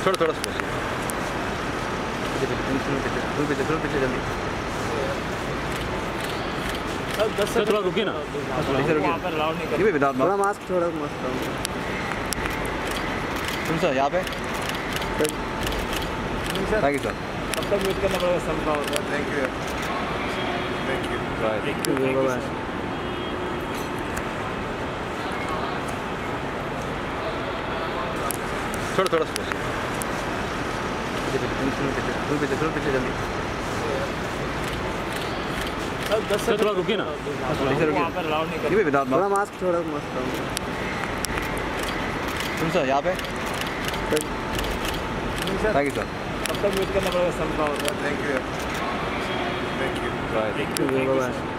थोड़ा थोड़ा स्लो पीछे जल्दी सर थोड़ा रुकिए ना, थोड़ा मास्क थोड़ा मास्क सुन सर यहाँ पे। Thank you sir. तब तक वेट करना पड़ेगा सब का होगा। Thank you bye. बाय। थोड़ा थोड़ा स्लो पीछे जल्दी सर थोड़ा रुकिए ना, थोड़ा मास्क थोड़ा मास्क सुन सर यहाँ पे। Thank you sir. तब तक वेट करना पड़ेगा सब का होगा। Thank you bye.